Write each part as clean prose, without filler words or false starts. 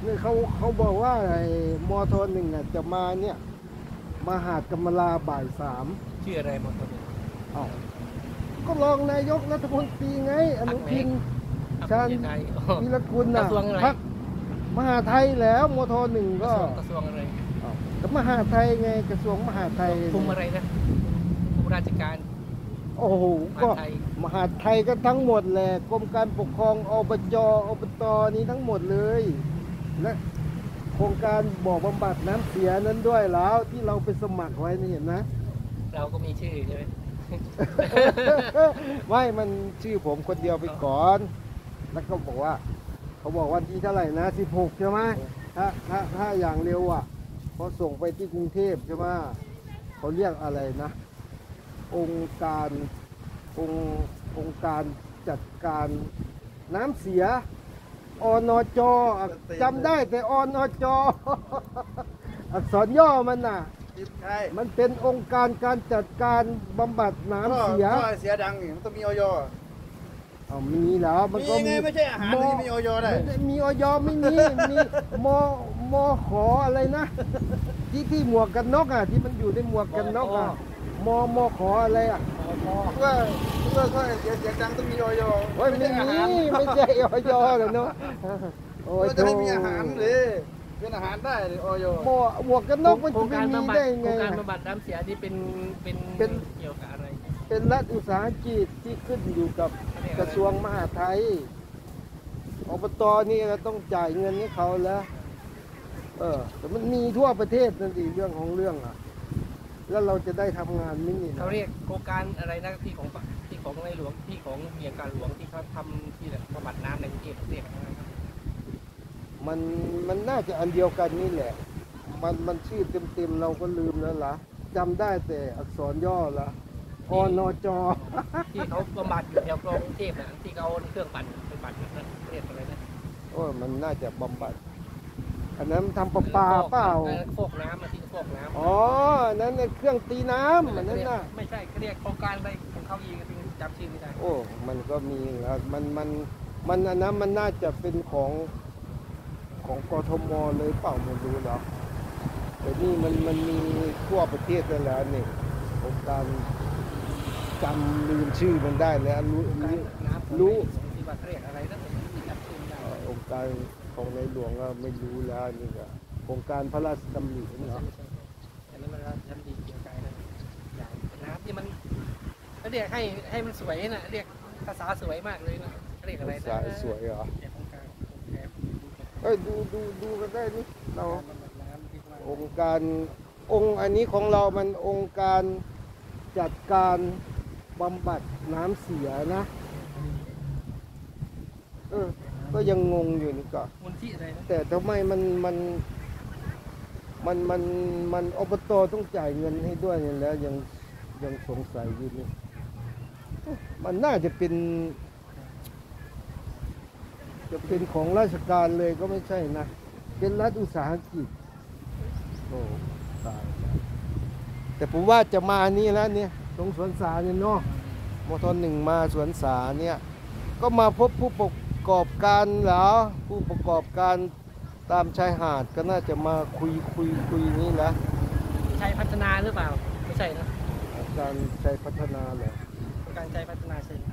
นี่เขาบอกว่าไอ้มทหนึ่งจะมาเนี่ยมาหาดกำมะลาบ่าย3 ชื่ออะไรมอเตอร์อ้าวก็รองนายกรัฐมนตรีไงอนุทินชาญวีรกุลน่ะพรรคมหาไทยแล้วมทหนึ่งก็กระทรวงอะไรก็มหาไทยไงกระทรวงมหาไทยคุมอะไรนะคุมราชการโอ้โหก็มหาไทยก็ทั้งหมดแหละกรมการปกครองอบจนี้ทั้งหมดเลยและโครงการบ่อบำบัดน้ำเสียนั้นด้วยแล้วที่เราไปสมัครไว้นี่เห็นนะเราก็มีชื่อใช่ไหมไม่มันชื่อผมคนเดียวไปก่อนแล้วก็บอกว่าเขาบอกวันที่เท่าไหร่นะ16ใช่ไหมถ้าอย่างเร็วอ่ะพอส่งไปที่กรุงเทพใช่ไหมเขาเรียกอะไรนะองค์การจัดการน้ำเสียอนจจำได้แต่อนจอักษรย่อมันน่ะมันเป็นองค์การจัดการบำบัดน้ำเสียเสียดังนี่มันต้องมีอย. มีแล้วมันก็มีไงไม่ใช่อาหารที่มีอย.ได้มีอยไม่มีมขออะไรนะที่หมวกกันน็อกอ่ะที่มันอยู่ในหมวกกันน็อกอ่ะมขออะไรอ่ะว่าเสียดังต้องมีอย. ไม่ใช่อาหารไม่ใช่อยเลยเนาะโอ้ยจะให้มีอาหารเลยเป็นอาหารได้เลยอย. หมวกกันน็อกมันจะไม่มีได้ไงโครงการบำบัดน้ำเสียนี่เป็นเกี่ยวกับอะไรเป็นรัฐอุตสาหกิจที่ขึ้นอยู่กับกระทรวงมหาดไทยอบต.นี่เราต้องจ่ายเงินให้เขาแล้วแต่มันมีทั่วประเทศนั่นสิเรื่องของเรื่องอ่ะแล้วเราจะได้ทำงานไม่นี่เขาเรียกโครงการอะไรนะที่ของในหลวงที่ของเมียการหลวงที่เขาทำที่บำบัดน้ำในกรุงเทพเรียกอะไรครับมันน่าจะอันเดียวกันนี่แหละมันชื่อเต็มเราก็ลืมแล้วล่ะจำได้แต่อักษรย่อละอนจที่เขาบำบัดอยู่แถวกรุงเทพนะที่เขาเครื่องปั่นไปปั่นนั่นเรียกอะไรนะมันน่าจะบำบัดอันนั้นทำประปาเปล่าโคกน้ำที่โคกน้ำนั้นเครื่องตีน้ำอันนั้นน่ะไม่ใช่เขาเรียกโครงการอะไรของเขาเองจำชื่อไม่ได้มันก็มีแล้วมันอันนั้นมันน่าจะเป็นของกทมเลยเปล่าไม่รู้หรอกแต่นี่มันมีทั่วประเทศแล้วนี่โครงการจำลืมชื่อมันได้แล้วรู้ที่ว่าเรียกอะไรนั่นจำชื่อไม่ได้องค์การของในหลวงก็ไม่รู้แล้วนี่ก็โครงการพระราชดำริเนาะอันนี้มันราชดำริเกี่ยวกับอะไรอย่างน้ำที่มันเรียกให้มันสวยนะเรียกภาษาสวยมากเลยนะเรียกอะไรนะภาษาสวยเหรอดูกันได้นี่เราองค์การอันนี้ของเรามันองค์การจัดการบำบัดน้ำเสียนะก็ยังงงอยู่นี่ก็แต่ทำไมมันอบต.ต้องจ่ายเงินให้ด้วยเนี่ยแล้วยังสงสัยอยู่นี่มันน่าจะเป็นของราชการเลยก็ไม่ใช่นะเป็นรัฐอุตสาหกิจตายแต่ผมว่าจะมานี่แล้วเนี่ยตรงสวนสาเนี่ยเนาะมทหนึ่งมาสวนสาเนี่ยก็มาพบผู้ประกอบการเหรอผู้ประกอบการตามชายหาดก็น่าจะมาคุยนี่นะชัยพัฒนาหรือเปล่าไม่ใช่นะการชัยพัฒนาเหรอการชัยพัฒนาใช่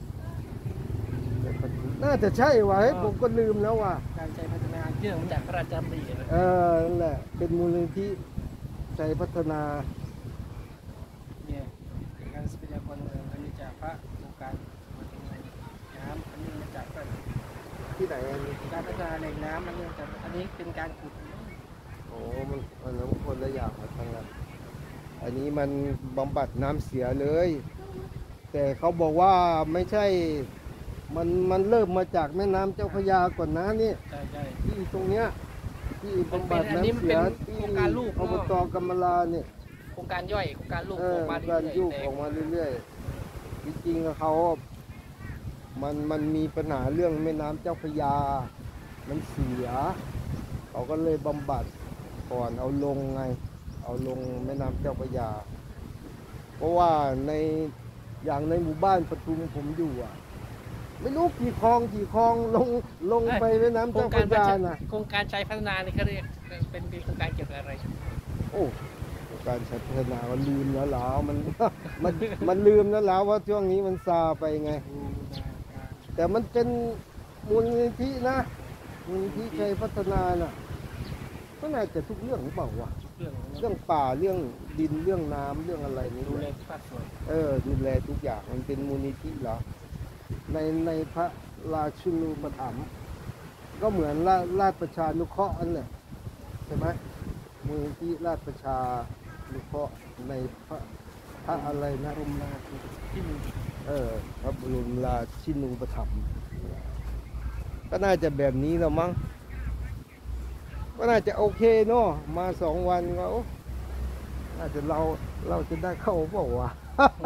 น่าจะใช่ไว้ผมก็ลืมแล้วว่าการชัยพัฒนาเรื่องจากพระราชดำรินั่นแหละเป็นมูลนิธิชัยพัฒนาเนี่ยการทรัพยากรอันนี้จากพระโครงการน้ำอันนี้มาจากที่ไหนอันนี้การพัฒนาแหล่งน้ำมันจากอันนี้เป็นการขุดมันคนละอย่างกันทั้งนั้นอันนี้มันบำบัดน้ำเสียเลยแต่เขาบอกว่าไม่ใช่มันเริ่มมาจากแม่น้ำเจ้าพระยาก่อนนะนี่ที่ตรงเนี้ยที่บำบัดน้ำเสียที่อบต.กำมะลาเนี่ยโครงการย่อยโครงการลูกออกมาเรื่อยๆจริงๆเขามันมีปัญหาเรื่องแม่น้ำเจ้าพระยามันเสียเขาก็เลยบำบัดก่อนเอาลงแม่น้ำเจ้าพระยาเพราะว่าในหมู่บ้านปทุมผมอยู่ไม่รู้กี่คลองลงไปแม่น้ำโครเจ้าง พการระยาน่ะโครงการชัยพัฒนาเนี่ยเขาเรียกเป็นโครงการเกี่ยวกับอะไรโอ้การชัยพัฒนามันลืมแล้วเหรอมัน มันลืมแล้วเหรอว่าช่วงนี้มันซาไปไง แต่มันเป็นมูลนิธินะมูลนิธิชัยพัฒนาน่ะก็น่าจะทุกเรื่องหรือเปล่าวะเรื่องเรื่องป่าเรื่องดินเรื่องน้ำเรื่องอะไรนี่ดูแลแหละที่ภาคส่วนดูแลทุกอย่างมันเป็นมูลนิธิเหรอในพระราชินูปถัมภ์ก็เหมือนราชประชานุเคราะห์อันแหละใช่ไหมมูลนิธิราชประชานุเคราะห์ในพระอะไรนะกรมราที่หนึ่งพระบรมราชินูปถัมภ์ก็น่าจะแบบนี้แล้วมั้งก็น่าจะโอเคเนาะมา2 วันก็โอ้น่าจะเราจะได้เข้าเปล่าวะ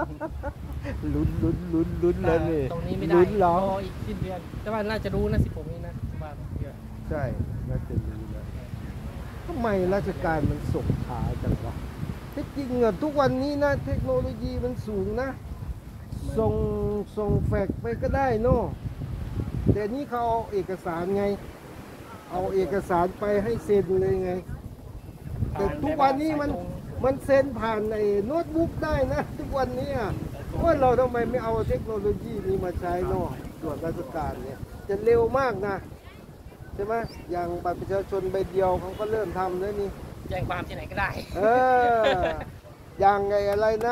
ลุ้นเลยนี่ตรงนี้ไม่ได้ลุ้นเหรอรออีกสิ้นเดือนแต่ว่าน่าจะรู้นะ16นี้นะว่าเยอะใช่น่าจะรู้นะทำไมราชการมันส่งช้าจังวะที่จริงอะทุกวันนี้นะเทคโนโลยีมันสูงนะส่งแฟกซ์ไปก็ได้เนาะแต่นี่เขาเอาเอกสารไง เอาเอกสารไปให้เซ็นเลยไง แต่ทุกวันนี้มันเซ็นผ่านในโน้ตบุ๊กได้นะทุกวันนี้อะว่าเราทำไมไม่เอาเทคโนโลยีนี้มาใช้เนาะส่วนราชการเนี่ยจะเร็วมากนะใช่ไหมอย่างบัตรประชาชนใบเดียวเขาก็เริ่มทำแล้วนี่แจ้งความที่ไหนก็ได้อย่างไงอะไรนะ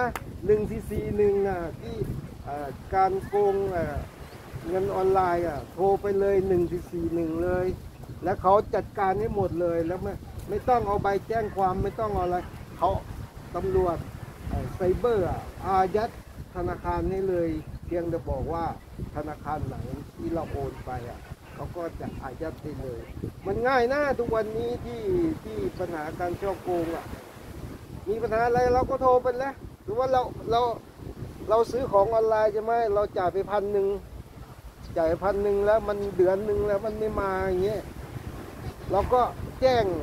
141อ่ะที่การโกงเงินออนไลน์อ่ะโทรไปเลย1441เลย แล้วเขาจัดการให้หมดเลยแล้วไม่ต้องเอาใบแจ้งความไม่ต้องเอาอะไรเขาตำรวจไซเบอร์อายัดธนาคารให้เลยเพียงแต่บอกว่าธนาคารไหนที่เราโอนไปอ่ะเขาก็จะอายัดได้เลย มันง่ายนะทุกวันนี้ที่ปัญหาการช่อโกงอ่ะมีปัญหาอะไรเราก็โทรไปแล้วหรือว่าเราซื้อของออนไลน์ใช่ไหมเราจ่ายไป1,000จ่าย1,000แล้วมันเดือนหนึ่งแล้วมันไม่มาอย่างเงี้ยเราก็แจ้ง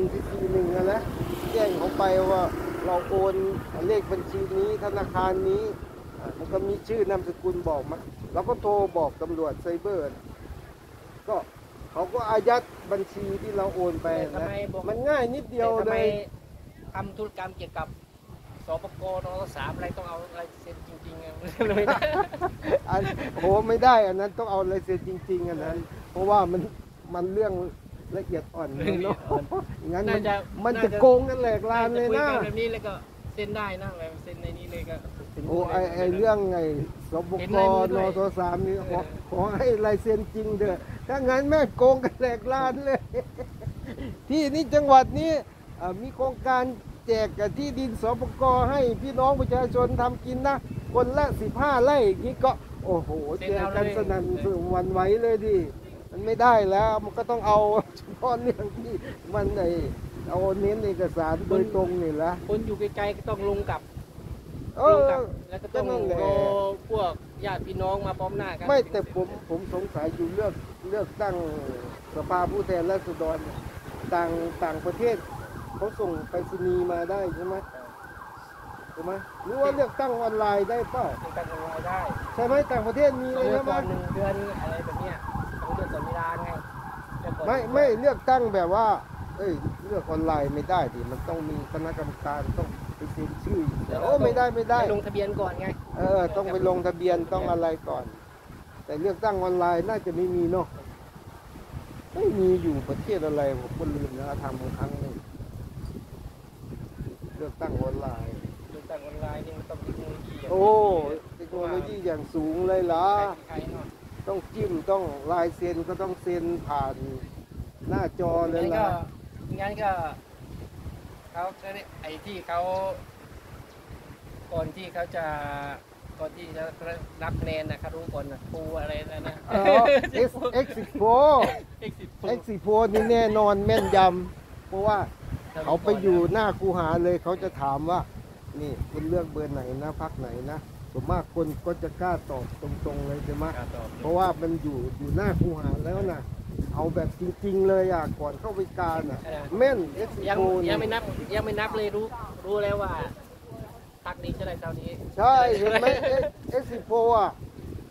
1441นั่นแหละแจ้งเขาไปว่าเราโอนเลขบัญชีนี้ธนาคารนี้มันก็มีชื่อนามสกุลบอกมาเราก็โทรบอกตำรวจไซเบอร์ก็เขาก็อายัดบัญชีที่เราโอนไปนะมันง่ายนิดเดียวทำเลไมยทำธุรกรรมเกี่ยวกับสปกน3อะไรต้องเอาอะไรเซ็นจริงๆอะไม่ได้โหไม่ได้อันนั้นต้องเอาลายเซ็นจริงๆอันนั้น เพราะว่ามันเรื่องละเอียดอ่อนเนาะงั้นมันจะโกงกันแหลกลานเลยนะคุแบบนี้แล้วก็เซ็นได้นะแบบเซ็นในนี้เลยก็โอ้ไอเรื่องไงสบกนท3นี่ขอให้ลายเซ็นจริงเถอะถ้างั้นแม่โกงกันแหลกลานเลย ที่นี่จังหวัดนี้มีโครงการแจกที่ดินสปกให้พี่น้องประชาชนทำกินนะคนละ15 ไร่อย่างนี้ก็โอ้โหแจกกันสนั่นหวั่นไหวเลยดิมันไม่ได้แล้วมันก็ต้องเอาเฉพาะเรื่องที่มันเอาเน้นเอกสารโดยตรงนี่แหละคนอยู่ไกลๆก็ต้องลงกับเอลงอกับแล้วก็ต้องนั่นแหละรอพวกญาติพี่น้องมาพร้อมหน้ากันไม่แต่ผมสงสัยอยู่เลือกตั้งสภาผู้แทนราษฎรต่างประเทศเขาส่งไปรษณีย์มาได้ใช่ไหมหรือว่าเลือกตั้งออนไลน์ได้เปล่าในการทำงานได้ใช่ไหมต่างประเทศมีต้เลองยเลือใช่กไหมก่อน1 เดือนอะไรแบบเนี้ยต้องเลือกก่อนเวลาไงเลือกก่อนไม่เลือกตั้งแบบว่าเลือกออนไลน์ไม่ได้ดิมันต้องมีคณะกรรมการต้องไปเซ็นชื่อโอ้ไม่ได้ไปลงทะเบียนก่อนไงต้องไปลงทะเบียนต้องอะไรก่อน แต่เลือกตั้งออนไลน์น่าจะไม่มีเนาะไม่มีอยู่ประเทศอะไรผมก็ลืมนะทำครั้งหนึงเลือกตั้งออนไลน์เลือกตั้งออนไลน์นี่มันต้องเทคโนโลยีะโอ้เทคโนโลยีอย่างสูงเลยล่ะใครๆเนาะต้องจิ้มต้องลายเซ็นก็ต้องเซ็นผ่านหน้าจอเลยงั้นล่ะเขาจะได้ไอ้ที่เขาก่อนที่จะรับคะแนนนะเขารู้ก่อนนะครูอะไรนะ X10 X10 นี่แน่นอนแม่นยำเพราะว่าเขาไปอยู่หน้าคูหาเลยเขาจะถามว่านี่คุณเลือกเบอร์ไหนนะพรรคไหนนะส่วนมากคนก็จะกล้าตอบตรงๆเลยใช่ไหมเพราะว่ามันอยู่หน้าคูหาแล้วนะเอาแบบจริงๆเลยก่อนเข้าไปการแม่น X10 ยังไม่นับเลยรู้แล้วว่าพรรคนี้จะได้เท่านี้ใช่เห็นไหม X10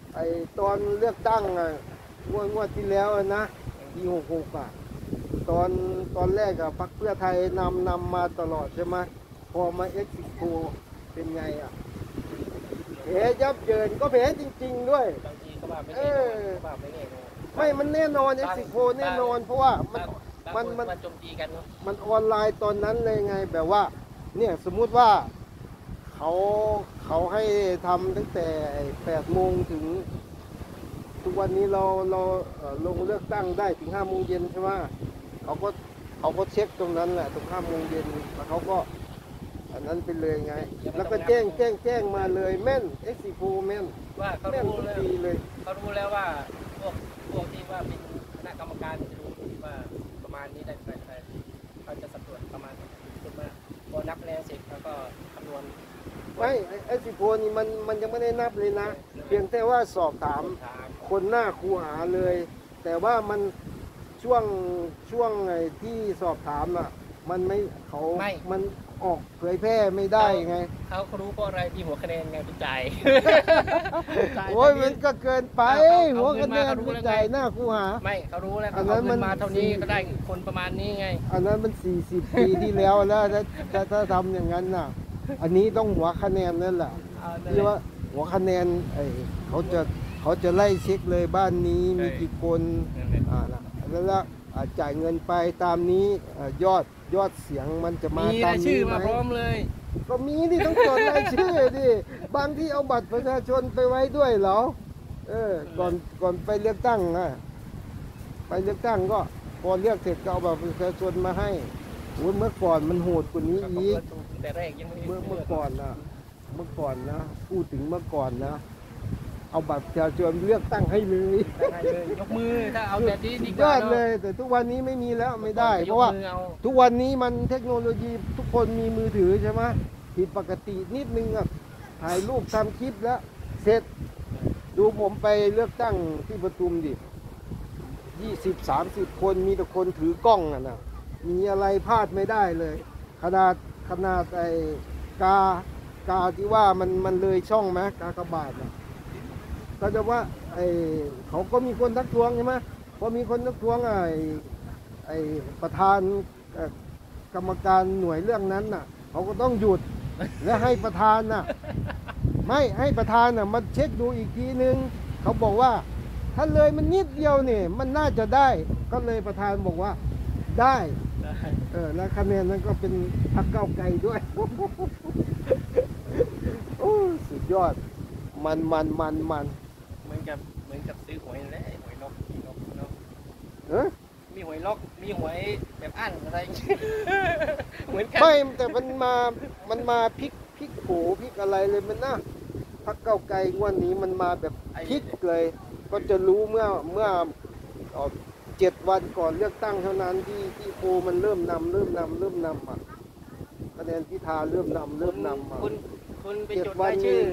ไอตอนเลือกตั้งอ่ะงวดที่แล้วอะนะปี66อ่ะตอนแรกอะพรรคเพื่อไทยนำมาตลอดใช่ไหมพอมาเอ็กซิโกเป็นไงอ่ะแผลยับเยินก็แผลจริงๆด้วยบางทีก็ว่าไม่แน่นอนก็ว่าไม่แน่นอนไม่มันแน่นอนเอ็กซิโกแน่นอน เพราะว่ามันบางคนมาโจมตีกันเนาะมันออนไลน์ตอนนั้นเลยไงแบบว่าเนี่ยสมมุติว่าเขาให้ทำตั้งแต่8 โมงถึงทุกวันนี้เราลงเลือกตั้งได้ถึง5 โมงเย็นใช่ไหมเขาก็เช็คตรงนั้นแหละตรง5 โมงเย็นแล้วเขาก็อันนั้นไปเลยไงแล้วก็แจ้งมาเลยแม่นเอ็กซิโกแม่นว่าเขาแม่นรู้ทุกแล้วทีเลยเขารู้แล้วว่าพวกที่ว่าเป็นคณะกรรมการจะรู้ว่าประมาณนี้ได้ใครเขาจะสำรวจประมาณขึ้นมาพอนับคะแนนเสร็จแล้วก็คำนวณไม่เอ็กซิโกนี่มันยังไม่ได้นับเลยนะ เพียงแต่ว่าสอบถาม คนหน้าคูหาเลย แต่ว่ามันช่วงไอ้ที่สอบถามอ่ะมันไม่มันออกเผยแพร่ไม่ได้ไงเขารู้เพราะอะไรที่หัวคะแนนไงพี่จ่ายโอ้ยมันก็เกินไปหัวคะแนนผู้ใจหน้าคูหาไม่เขารู้แล้วอันเขานั้นเอามัเงินนมาเท่านี้ก็ได้คนประมาณนี้ไงอันนั้นมัน40 ปีที่แล้วแล้วถ้าทำอย่างนั้นน่ะ อันนี้ต้องหัวคะแนนนั่นแหละที่ว่าหัวคะแนนเขาจะไล่เช็คเลยบ้านนี้มีกี่คนแล้วจ่ายเงินไปตามนี้ยอดเสียงมันจะมามีตารายมชื่นี้อไหมมาพร้อมเลยก็มีนี่ต้องจดรายชื่อดิบางที่เอาบัตรประชาชนไปไว้ด้วยเหรอก่อนไปเลือกตั้งนะไปเลือกตั้งก็พอเลือกเสร็จก็เอาบัตรประชาชนมาให้โอ้ยเมื่อก่อนมันโหดกว่านี้อีกแต่แรกยังไม่ได้เมื่อก่อนนะพูดถึงเมื่อก่อนนะเอาบัตรประชาชนเลือกตั้งให้เลยได้เลยยกมือถ้าเอาแบบนี้ดีกยว่าอดเลย แต่ทุกวันนี้ไม่มีแล้วไม่ได้ เพยกราะว่ามือเอาทุกวันนี้มันเทคโนโลยีทุกคนมีมือถือใช่ไหมผิดปกตินิดนึงอ่ะถ่ายรูปทำคลิปแล้ว เสร็จดูผมไปเลือกตั้งที่ปทุมดิ20-30 คนมีแต่คนถือกล้องอ่ะนะมีอะไรพลาดไม่ได้เลย ขนาดไอ้กาที่ว่ามันเลยช่องไหมกากบาทน่ะก็จะว่าเขาก็มีคนทักท้วงใช่ไหมพอมีคนทักท้วงไอ้ประธานกรรมการหน่วยเรื่องนั้นน่ะเขาก็ต้องหยุดและให้ประธานน่ะไม่ให้ประธานน่ะมาเช็คดูอีกทีนึงเขาบอกว่าถ้าเลยมันนิดเดียวเนี่ยมันน่าจะได้ก็เลยประธานบอกว่าได้แล้วคะแนนนั้นก็เป็นพรรคก้าวไกลด้วย โอ้สุดยอดมันเหมือนกับซื้อหวยนั่นแหละหวยนกเนาะเอ้ยมีหวยล็อกมีหวยแบบอั้นอะไรอย่างเงี้ยเหมือนกันไม่แต่มันมาพลิกโผพลิกอะไรเลยมันนะพรรคก้าวไกลงวดนี้มันมาแบบพลิกเลย ก็จะรู้เมื่อ7 วันก่อนเลือกตั้งเท่านั้นที่โพลมันเริ่มนำอ่ะคะแนนพิธาเริ่มนำอ่ะคุณไปเจ็ดจดวันรายชื่อนี่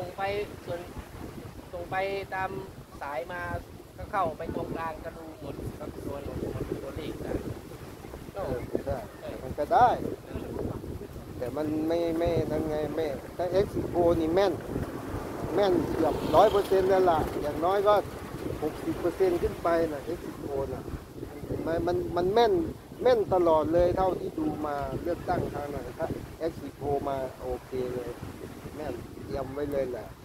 ส่งไปตามสายมาก็เข้าไปตรงกลางก็ดูหมดก็ตัวเลขได้ก็ได้มันก็ได้ แต่มันไม่นั่นไงไม่ถ้าเอ็กซิโกนี่แม่นเกือบ100%แล้วล่ะอย่างน้อยก็60%ขึ้นไปนะเอ็กซิโกน่ะมันแม่นตลอดเลยเท่าที่ดูมาเลือกตั้งทางไหนถ้าเอ็กซิโกมาโอเคเลยแม่นเตรียมไว้เลยแหละ